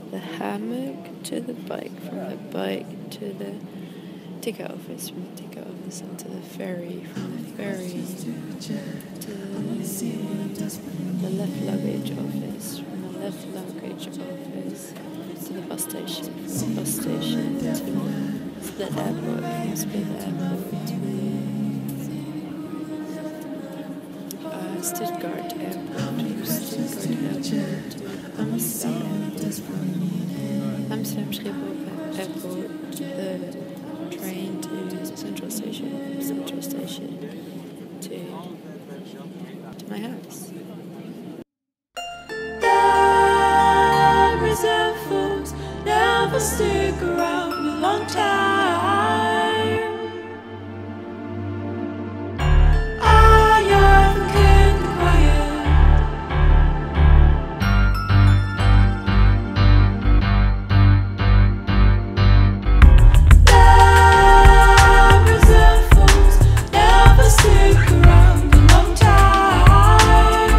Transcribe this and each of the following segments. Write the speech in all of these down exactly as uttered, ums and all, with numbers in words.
the hammock to the bike, from the bike to the ticket office, from the ticket office onto the ferry, from the ferry to the left luggage office, from the left luggage office to the bus station, from the bus station to Split Airport, from Split Airport to uh, Stuttgart Airport, from Stuttgart Airport to Amsterdam Airport, Amsterdam Schiphol Airport, the train to Central Station, Central Station to, to my house. The resentfuls never stick around a long time. I have kept quiet. The resentfuls never stick around a long time.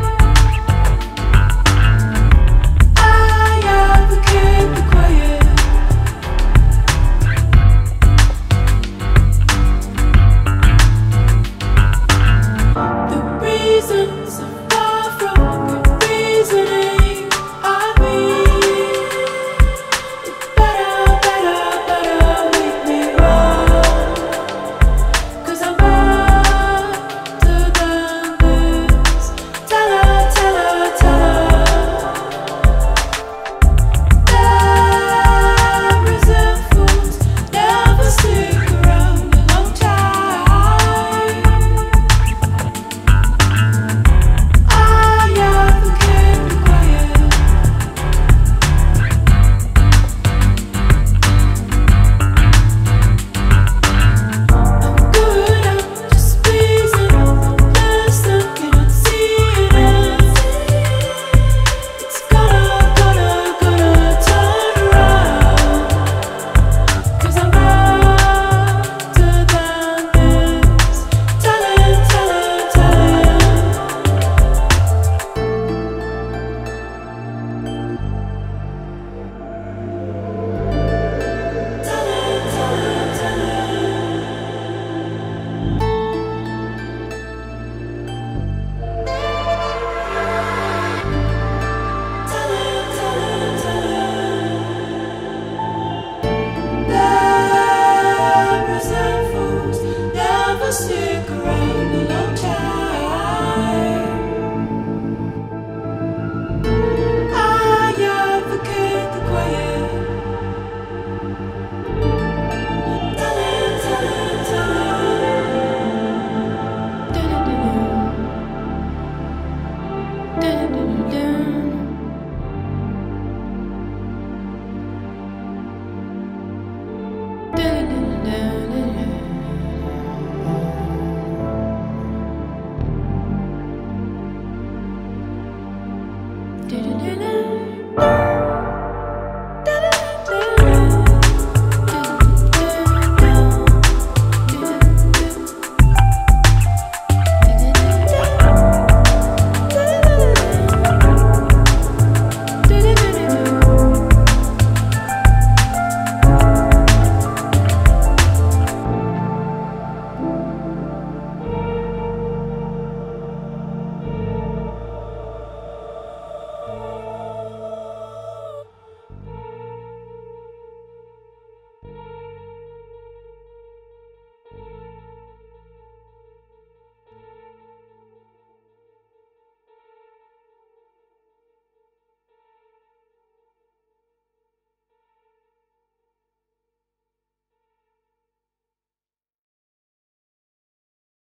I have kept quiet. The reasons are far from good reasoning. I mean, you better, better, better make me wrong, 'cause I'm better than this. Tell her, tell her, tell her. The resentfuls never stick around a long time. I have kept quiet. I'm good at just pleasing. Listen, cannot see it. It's gonna, gonna, gonna turn around, 'cause I'm better than this. Tell him, tell him, tell him. Tell him, tell him, tell him. Tell him, tell him, tell him. The resentfuls never stick around a long time. I advocate the quiet. Tell him, tell him, tell him.